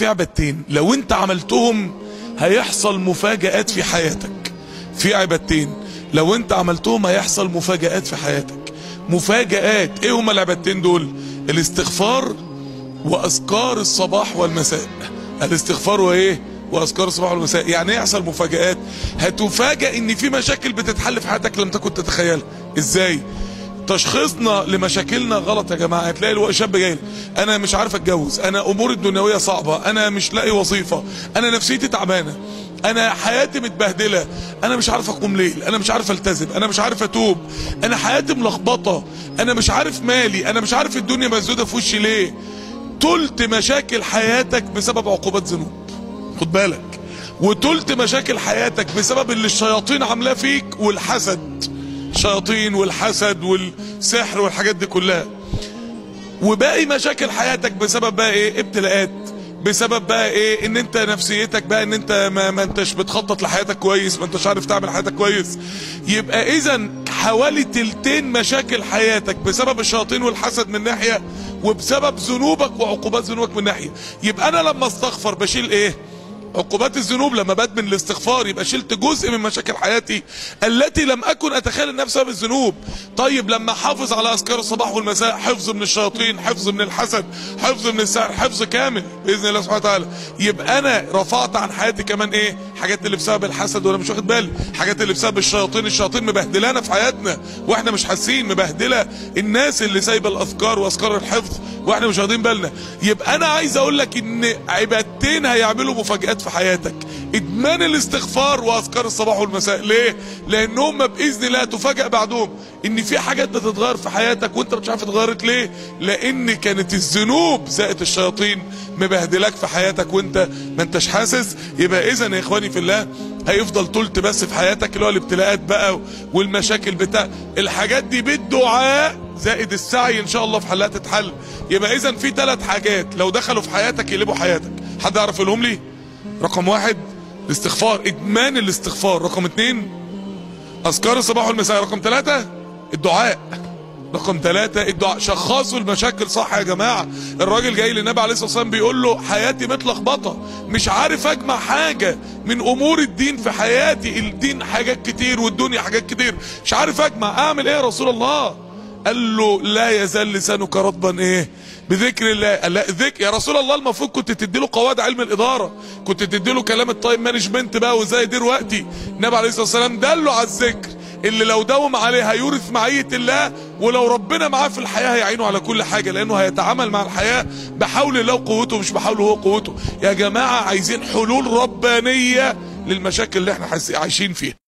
في عبادتين لو انت عملتهم هيحصل مفاجآت في حياتك. في عبادتين لو انت عملتهم هيحصل مفاجآت في حياتك. مفاجآت ايه هما العبادتين دول؟ الاستغفار واذكار الصباح والمساء. الاستغفار وايه؟ واذكار الصباح والمساء. يعني ايه يحصل مفاجآت؟ هتفاجئ ان في مشاكل بتتحل في حياتك لم تكن تتخيلها. ازاي؟ تشخيصنا لمشاكلنا غلط يا جماعه. هتلاقي شاب جاي انا مش عارف اتجوز، انا اموري الدنيويه صعبه، انا مش لاقي وظيفه، انا نفسيتي تعبانه، انا حياتي متبهدله، انا مش عارف اقوم ليل، انا مش عارف التزم، انا مش عارف اتوب، انا حياتي ملخبطه، انا مش عارف مالي، انا مش عارف الدنيا مسدوده في وشي ليه. تلت مشاكل حياتك بسبب عقوبات ذنوب، خد بالك. وتلت مشاكل حياتك بسبب اللي الشياطين عاملاه فيك والحسد، الشياطين والحسد والسحر والحاجات دي كلها. وباقي مشاكل حياتك بسبب بقى ايه؟ ابتلاءات، بسبب بقى ايه؟ ان انت نفسيتك بقى ان انت ما انتش بتخطط لحياتك كويس، ما انتش عارف تعمل حياتك كويس. يبقى اذا حوالي تلتين مشاكل حياتك بسبب الشياطين والحسد من ناحية، وبسبب ذنوبك وعقوبات ذنوبك من ناحية. يبقى انا لما استغفر بشيل ايه؟ عقوبات الذنوب. لما بدمن الاستغفار يبقى شلت جزء من مشاكل حياتي التي لم اكن اتخيل انها بسبب الذنوب. طيب لما احافظ على اذكار الصباح والمساء، حفظ من الشياطين، حفظ من الحسد، حفظ من السحر، حفظ كامل باذن الله سبحانه وتعالى، يبقى انا رفعت عن حياتي كمان ايه؟ حاجات اللي بسبب الحسد وانا مش واخد بالي، حاجات اللي بسبب الشياطين. الشياطين مبهدلانا في حياتنا واحنا مش حاسين، مبهدله الناس اللي سايبه الاذكار واذكار الحفظ واحنا مش واخدين بالنا. يبقى انا عايز اقول لك ان عبادتين هيعملوا مفاجآت في حياتك: ادمان الاستغفار واذكار الصباح والمساء. ليه؟ لانهم باذن الله تفاجئ بعدهم ان في حاجات بتتغير في حياتك وانت مش عارف اتغيرت ليه، لان كانت الذنوب زائد الشياطين مبهدلاك في حياتك وانت ما انتش حاسس. يبقى اذا يا اخواني في الله هيفضل تلت بس في حياتك اللي هو الابتلاءات بقى والمشاكل بتاع الحاجات دي بالدعاء زائد السعي ان شاء الله في حلها تتحل. يبقى اذا في 3 حاجات لو دخلوا في حياتك يقلبوا حياتك. حد يعرف يقولهم لي؟ رقم 1 الاستغفار، ادمان الاستغفار. رقم 2 اذكار الصباح والمساء. رقم 3 الدعاء. رقم 3 الدعاء. شخصوا المشاكل صح يا جماعه. الراجل جاي للنبي عليه الصلاه والسلام بيقول له حياتي متلخبطه، مش عارف اجمع حاجه من امور الدين في حياتي، الدين حاجات كتير والدنيا حاجات كتير، مش عارف اجمع، اعمل ايه يا رسول الله؟ قال له لا يزال لسانك رطبا ايه؟ بذكر الله. قال لا ذكر يا رسول الله، المفروض كنت تديله قواعد علم الاداره، كنت تديله كلام التايم مانجمنت بقى وازاي يدير وقتي. النبي عليه الصلاه والسلام دله على الذكر اللي لو داوم عليه هيورث معيه الله، ولو ربنا معاه في الحياه هيعينه على كل حاجه، لانه هيتعامل مع الحياه بحول الله وقوته مش بحوله هو قوته. يا جماعه عايزين حلول ربانيه للمشاكل اللي احنا عايشين فيها.